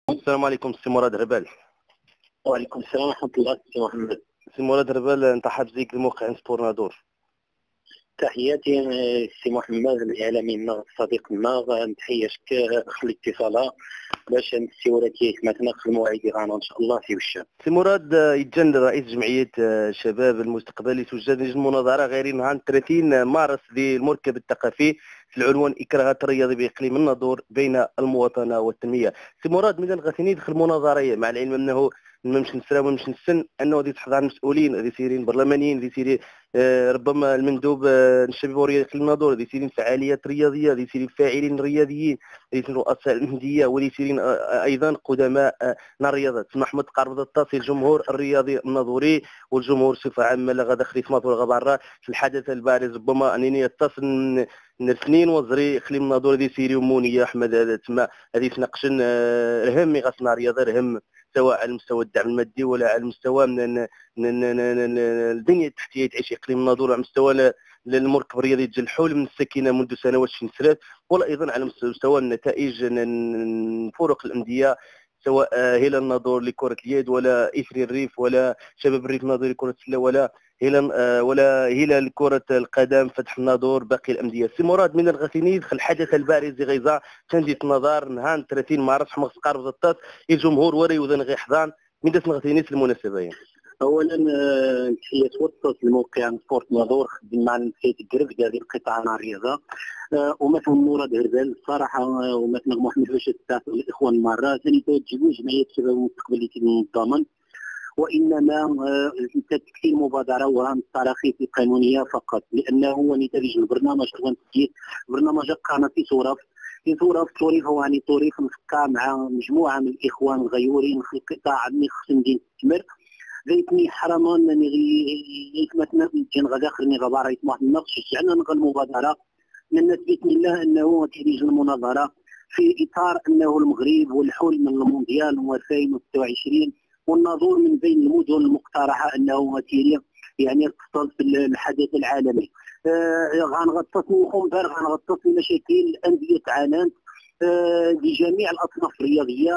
السلام عليكم سي مراد هربال. وعليكم السلام ورحمة الله. سي محمد، سي مراد هربال، انت حابزيك الموقع سبور نادور. تحياتي. سي محمد الإعلامي الصديق ما تحياتك أخ الاتصالات باش نسيوراتي مثلا في المواعيد غانا إن شاء الله في وشها. سي مراد، يتجن رئيس جمعية شباب المستقبلي توجد المناظرة غير نهار 30 مارس للمركب الثقافي في العنوان إكراهات الرياضي بإقليم الناظور بين المواطنة والتنمية. سي مراد، من الغثيني دخل المناظرة مع العلم أنه مش نسرا ومش نسن انه غادي تحضر المسؤولين غادي سيرين برلمانيين غادي سيري ربما المندوب الشباب والرياضي الناظور غادي سيرين فعاليات رياضيه غادي سيرين فاعلين رياضيين غادي سيرين رؤساء الانديه وغادي سيرين ايضا قدماء الرياضات. سمح محمد قارب الطاسي الجمهور الرياضي الناظوري والجمهور بصفه عامه لا غادا خريف ماطور غبارة في الحدث البارز ربما انني يتصل نرسنين وزري خليم الناظور غادي سيري ومونيه احمد هذا تما غادي تناقشن رهم غاسنا رياضه رهم سواء على مستوى الدعم المادي ولا على مستوى البنيه التحتيه تعيش اقليم الناظور، على مستوى المركب الرياضي ديال الحول من السكينه منذ سنوات سنسرات، ولا ايضا على مستوى النتائج فرق الانديه سواء هلال الناظور لكره اليد ولا افري الريف ولا شباب الريف الناظوري لكره السله ولا هلال كره القدم فتح الناظور باقي الانديه. سي مراد، من الغثيني دخل الحدث البارز غيزا تنجية نظر نهار 30 مارس حمص قارب الطاس الجمهور وري وذن غي حضان من داس الغثيني المناسبه. اولا هي توسط الموقع سبورت ناظور خدم مع نسيت القرب هذه القطاع نتاع الرياضه ومثلا مراد هربال الصراحه ومثلا محمد باش تاع الاخوان مره ثاني توجهوا جمعيه الشباب المستقبلي الضامن، وانما تكفي مبادره وهم التراخيص القانونيه فقط، لانه هو نتاج البرنامج برنامج قامه في صوره طريف يعني طريف مفكر مع مجموعه من الاخوان الغيورين في القطاع اللي خصهم تستمر زيتني حرما مثلا كان غدا اخرني غبار يسمح النقش يعني نغ المبادره من باذن الله انه تدير المناظره في اطار انه المغرب والحول من المونديال 2026 والناظور من بين المدن المقترحه انه تيري يعني اتصل بالحدث العالمي. غنغطسوا غنغطسوا مشاكل انديه عالم لجميع الاصناف الرياضيه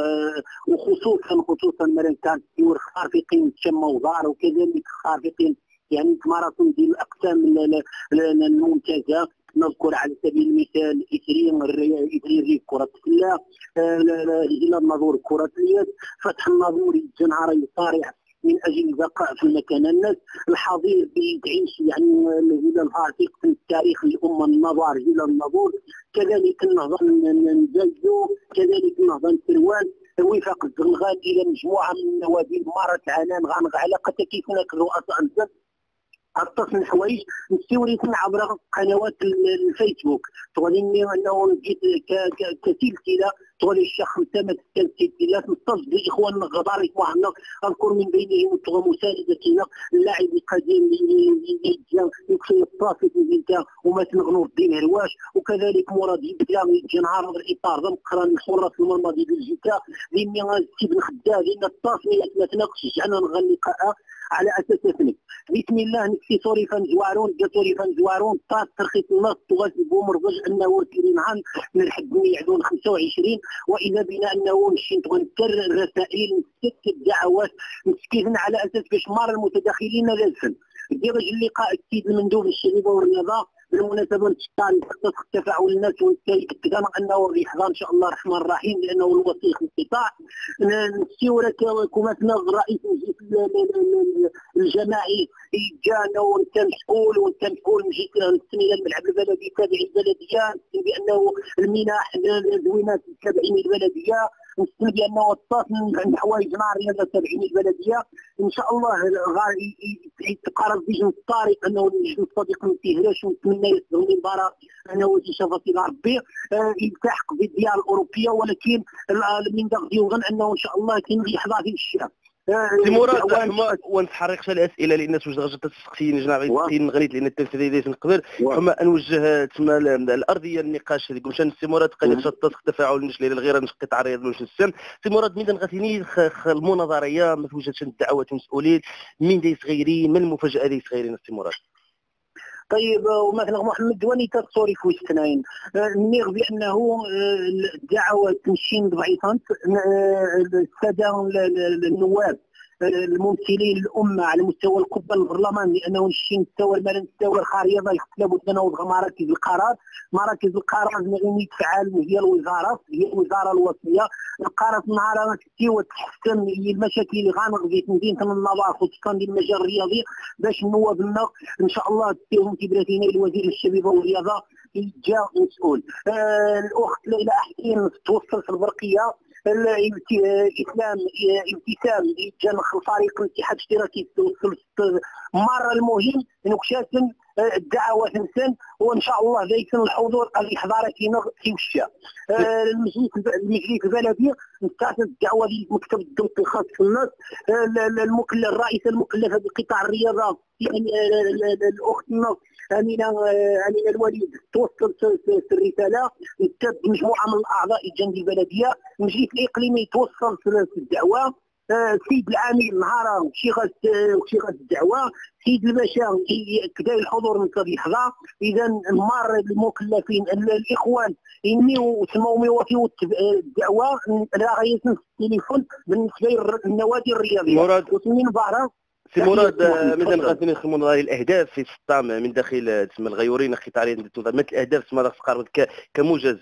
وخصوصا مثلا كان يور خارفين تشم وضار وكذلك خارفين يعني ماراثون ديال الاقسام الممتازه. نذكر على سبيل المثال إثري كرة السلة، هلال الناظور كرة اليد، فتح الناظور الجنهاري صارع من اجل البقاء في المكان. الناس الحضير تعيش يعني الهلال العتيق في التاريخ الامه النظار هلال الناظور، كذلك النهضه نزازو، كذلك النهضه نسروان، وفاق الزنغال الى مجموعه من النوادي مارة العنان غانغ علاقه كيف هناك الرؤساء الزب اتصل الحوايج مستوريتنا عبر قنوات الفيسبوك تغنيني انه جيت كسلسله تغني الشيخ مسامة السلسلات متصل باخوان الغبار يسمعنا اذكر من بينهم مساندتنا اللاعب القديم اللي جا يكفي الطافي في ومثل نور الدين هرواش، وكذلك مراد يبدا يجي نهار الاطار ضم قران الحراس المرمى ديال بلجيكا لاني سيبن خدام لان التصفيات ما تناقشش انا نغني لقاء على اساس اثنين بسم الله نكفي صوريفا زوارون طاس ترخيص النص تغسبو مرضج انه كيرين عن من الحد يعدون 25 واذا بنا انه نمشي نكرر الرسائل نسكت الدعوات مسكين على اساس باش مار المتداخلين لازم دير اللقاء السيد المندوب الشباب والرياضه بالمناسبه نشكر تفاعل الناس ونتكلم انه يحضر ان شاء الله الرحمن الرحيم لانه الوثيق القطاع نسيو كمثلا رئيس الجماعي جانا وانت مسؤول نجي نسمي الملعب البلدي تابع البلديه بانه المنح الزوينات تابعين البلديه نسمي بانه الطاس من حوايج الرياضه تابعين البلديه ان شاء الله يتقارب فيجن الطارق انه نجم صديق من فيهلاش ونتمنى يسلم المباراه انه شافت الى ربي يلتحق بالديار الاوروبيه، ولكن من دغ انه ان شاء الله كاين يحظى في الشعب. سي مراد حما ونتحرقش الاسئله لان الناس واش تسقسيني جنا نغنيت لان التمثيليه ديالي نقدر حما نوجه تما الارضيه النقاش هذيك مشان سي مراد قال شطات التفاعل مش ليله الغيره مش قطع رياض مش السن. سي مراد مين غاتيني المناظريه ما توجدش الدعوات المسؤولين مين داي صغيرين من المفاجاه داي صغيرين سي مراد. طيب ومثلا محمد وني تصوري في وسطناين نيغ بانه الدعوه تمشين ضعيفه الساده النواب الممثلين الامه على مستوى القبه البرلمان، لانه نشي مستوى المال مستوى الخارجه لابد تنوض مراكز القرار. مراكز القرار اللي تفعل هي الوزاره، هي الوزاره الوصيه. القرار نهار تسيو تحسن المشاكل اللي غانغ في مدينه النظار خصوصا في المجال الرياضي باش النواب ان شاء الله تسيهم كبراتينا الوزير الشباب والرياضه جاء مسؤول. الاخت ليلى حسين توصل في البرقيه ابتسام جان فريق الاتحاد الاشتراكي مره المهم انه كشاتن الدعوه تنسن وان شاء الله ذيكن الحضور الاحضار في وشها. المجلس البلدي نستعرض الدعوه لمكتب الضبط الخاص في الناس المكلف الرئيس المكلفه بقطاع الرياضه يعني الاخت امينه الوليد توصل الرساله تتبع مجموعه من الاعضاء الجنة البلديه. المجلس الاقليمي توصل في الدعوه. سيد العامل نهار شيغه الدعوه. سيد الباشا كدا الحضور من يحظى. اذا مار المكلفين الاخوان اني وسماو يوافيو الدعوه راه في التليفون بالنسبه للنوادي الرياضيه وسمين بارا. سي مراد ماذا غادي نخدموا على الاهداف في السطام من داخل تسمى الغيورين خطارين مثل الاهداف تسمى تقارب كموجز.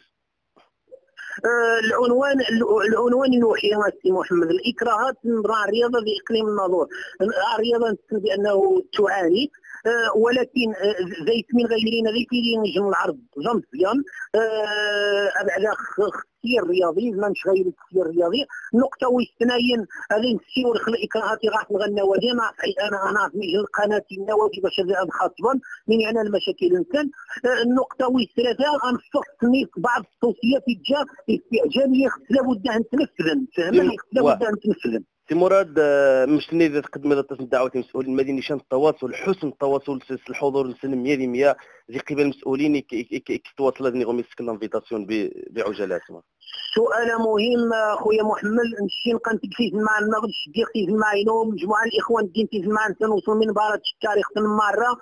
العنوان الوحيد سي محمد الاكراهات مع الرياضه في اقليم الناظور. الرياضه بانه تعاني ولكن زي من غيرين ذي في نجم العرض جمزيان ابعد التسيير الرياضي ما مش غير التسيير الرياضي. نقطه واثنين هذه السيور الاكراهات غاح النوادي انا في القناه النوادي باش خاطبا من يعني المشاكل الانسان. النقطه والثلاثه غنفصل بعض التوصيات جا استعجاليه لابد ان تنفذ فهمني لابد ان تنفذ. سي مراد مشتني اذا تقدم الدعوه المسؤولين المدنيين نشان التواصل حسن التواصل الحضور السلم 100% زي قبل المسؤولين كيتواصل نيغوم يسكن لانفيتاسيون بعجاله. سؤال مهم خويا محمد نمشي نلقى نتكفيز مع النغد شديقتي معينو مجموعه الاخوان دينتي معنا تنوصل من بارات التاريخ مره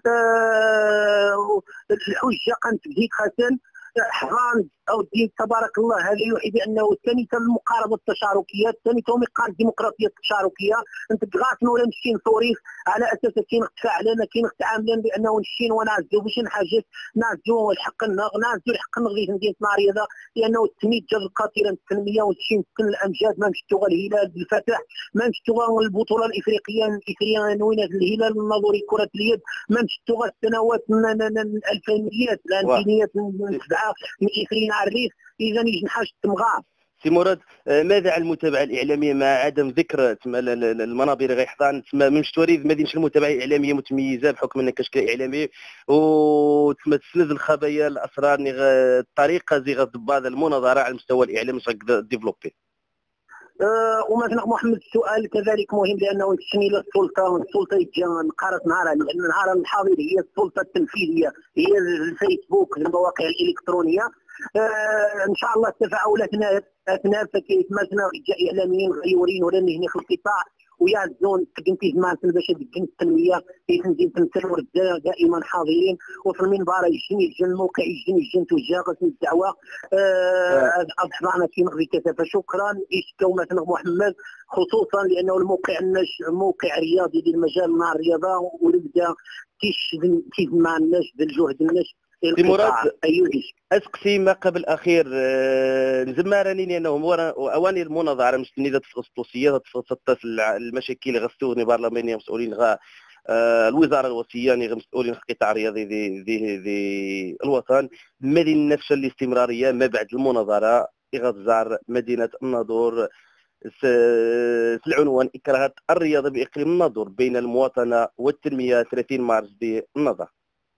الحجه كانت بديت خاتن حرام او الدين تبارك الله هذا يوحي بانه ثاني المقاربه التشاركيه ثاني مقاربه الديمقراطيه التشاركيه انت غاسن ولا نمشي نصوريف على اساس كاين اختفاء كاين تعاملين بانه نمشي ونعزو باش نحاجز نعزو الحق نعزو الحق نغذي مدينه الرياضه لانه التمييز جاب قاتلا التنميه ونمشي نسكن الامجاد ما مشتو الهلال الفتح ما مشتو البطوله الافريقيه وين الهلال النظري كره اليد ما مشتو السنوات من الالفينيات الالفينيات من 7 من افريقيا الريف. اذا يجي حاجه تمغار. سي مراد ماذا عن المتابعه الاعلاميه مع عدم ذكر المنابر اللي غيحضان مش توريد ما دينش المتابعه الاعلاميه متميزه بحكم انك كشكل اعلامي وتسند الخبايا الاسرار الطريقه زي غضب هذا المناظره على المستوى الاعلامي باش ديفلوبي. ومثلا محمد السؤال كذلك مهم لانه تشميل السلطه نقارت نهارها لان نهار الحاضر هي السلطه التنفيذيه هي الفيسبوك المواقع الالكترونيه. ان شاء الله التفاعلات اثناء فكيتمازنا رجال اعلاميين غيورين ولا هنا في القطاع ويعزون تقنتي مع باش تقن التنميه كيف ندير تنسلوا دائما حاضرين وفي المنبر يجن الموقع يجن توجه قسم الدعوه اضحنا في مغرب كثافه. شكرا يشكو مثلا محمد خصوصا لانه الموقع موقع رياضي للمجال مع الرياضه ونبدا كيف مع الناس بالجهد الناس. سي مراد اسقسي ما قبل الاخير زمارني لانه اواني المناظره مستني تفصل التوصيات تفصل المشاكل اللي غتستوغني برلمانيه مسؤولين الوزاره الوصيه مسؤولين القطاع الرياضي ذي الوطن المدينه نفس الاستمراريه ما بعد المناظره غتزار مدينه الناظور. العنوان اكراهات الرياضه باقليم الناظور بين المواطنه والتنميه 30 مارس بالنظر.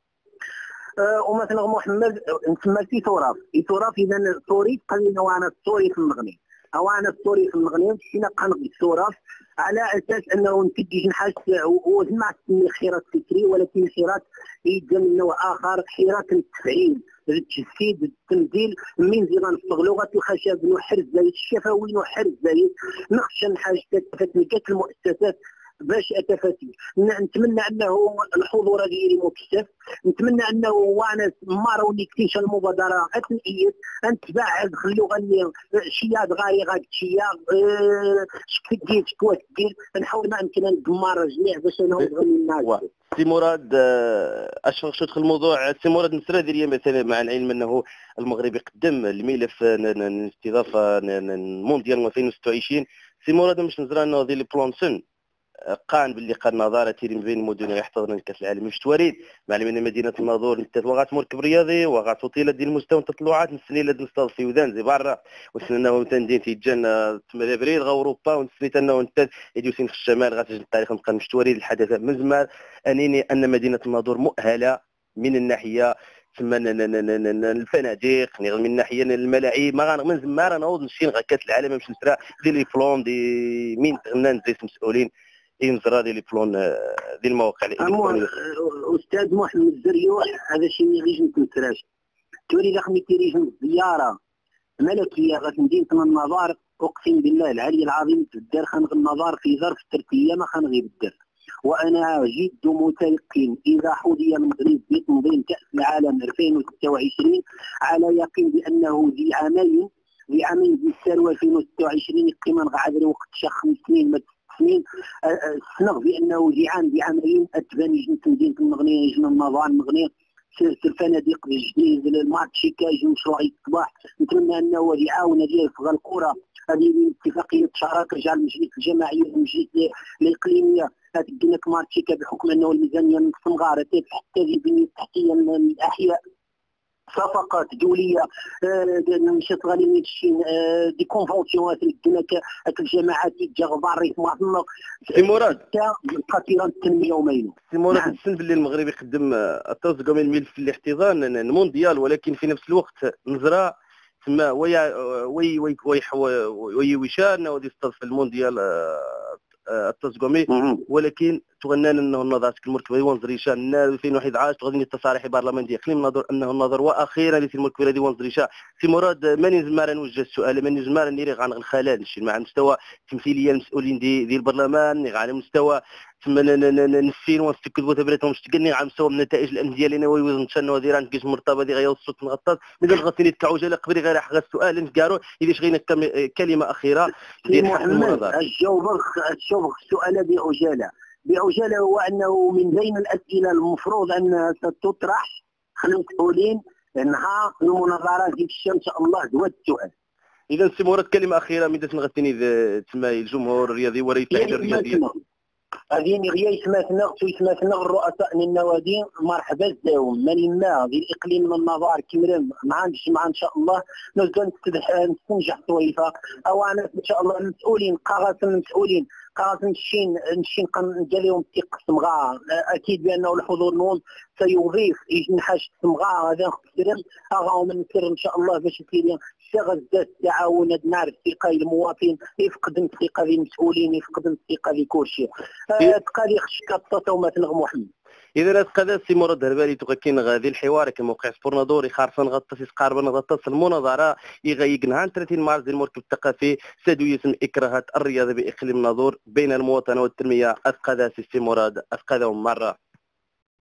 ومثلا محمد نسمى في تراث اذا التوريث خلينا وانا التوريث في المغني او انا التوريث في المغني مشينا قنقي التراث على اساس انه نتجه نحس وما تسمي خيرات فكري ولكن خيرات يجي من نوع اخر خيرات التفعيل التجسيد التمثيل من زمان في لغه الخشب وحرز زي الشفوي وحرز زي نخشى حاجه تتنكت المؤسسات باش اتفاتي. نتمنى انه الحضور ديالي مكثف، نتمنى انه وانا ما روني كثيرش المبادره اثنيت انت بعد خلو غني شياد غاري غاد شياد شكدير شكوات كثير نحاول ما امكن ندمر جميع باش نغني الناس. سي مراد اشفق شو تدخل الموضوع سي مراد نسرى ديالي مثلا مع العلم انه المغرب يقدم الملف الاستضافه المونديال 2026. سي مراد مش نزرى انه ذي البلونسون قان باللي قد نظاره تيري بين المدن يحتضن كاس العالم مش تواريد معلم ان مدينه الناظور وغات مركب رياضي وغات وطيله ديال المستوى التطلعات نسني لهاد المستوى في ودان زي برا وسناو تندين في جنة 8 ابريل غا اوروبا ونسنيت انه انت يدوسين في الشمال غاتجي التاريخ نبقى مش تواريد الحدث من زمان انيني ان مدينه الناظور مؤهله من الناحيه ثم الفنادق من الناحيه الملاعب ما من زمان انا نوض نمشي كاس العالم باش نسرى دي لي بلون دي مين غنان زي مسؤولين ينزرى لي بلون ديال المواقع الالكترونيه. استاذ محمد الزريوح هذا شيء ما يجيش نتسراش تولي رقمي تيريجن زياره ملكيه غا مدينه النظار اقسم بالله العلي العظيم تدار خنغ النظار في ظرف 3 ايام خنغي بالدار. وانا جد متيقن اذا حظي المغرب بتنظيم كاس العالم 2026 على يقين بانه ذي عامين ذي الثروه 2026 قيمه غادر وقت شا 5 سنين سنين السنغ بانه بعامين اتبان جنت مدينه المغنيه جن النظام المغنيه سيرت الفنادق الجديد الماتشي كاجي وشراي الصباح. نتمنى انه يعاون ديال في الكره هذه اتفاقيه شراكه جعل المجلس الجماعي والمجلس الاقليميه هذه مارتيكا بحكم انه الميزانيه نقسم غارت حتى البنيه التحتيه الاحياء صفقات دوليه مشات غالي شي دي كونفونسيونات اللي الجماعات يتجاوبوا الريتم معظم سي مراد خطيره التنميه ومايلو. سي مراد السن باللي المغرب يقدم التوزع من الملف الاحتضان المونديال ولكن في نفس الوقت نزرى تما وي ويشان ودي استضاف المونديال التزقومي ولكن تغنان انه النظر المركبه وانزريشا 2011 تغني التصاريح برلماني اقليم نظر انه النظر واخيرا في المركبه دي وانزريشا. سي مراد ماني زمار نوجه السؤال ماني زمار نيري عن الخلل مع مستوى تمثيليه المسؤولين دي البرلمان على مستوى ثم نفين ونستكد وتبريتهم مشتقني على مستوى النتائج الانديه اللي ناوي وزن شنو وديران كيش مرتبه دي غير الصوت نغطاس مازال غاسيني كعجاله قبري غير حق السؤال نكارو اذا شغينا كلمه اخيره ديال حق المناظره الجواب السؤال بعجاله هو انه من بين الاسئله المفروض ان تطرح خلينا مسؤولين نهار المناظره ديال الشام ان شاء الله هو السؤال. اذا سي مراد كلمه اخيره من تنغتني تسمى الجمهور الرياضي ورئيس الاتحاد الرياضي هذه غيا يسماتنا الرؤساء من النوادي مرحبا داوم من ما في الاقليم من النظار كمرم مع ان شاء الله نزل نستنجح طويفه او انا ان شاء الله المسؤولين المسؤولين قاسم نشين نديرهم الثقه صمغار اكيد بانه الحضور نون سيضيف يجنحاش صمغار هذا خسرم اغاهم نسر ان شاء الله باش يصير شغل التعاون نعرف الثقه المواطن يفقد الثقه المسؤولين يفقد الثقه لكل شيء تقالي خشكه وما تنغ محمد. اذا قد سي مراد الهربالي تغكين غادي الحوار كموقع سبور نادوري خارفن غطس قاربا غطس المناظره يغيقنها 30 مارس ديال المركب الثقافي سادو يسم اكراهات الرياضه باقليم ناظور بين المواطنه والتنميه اسقذا سي مراد اسقذهم مره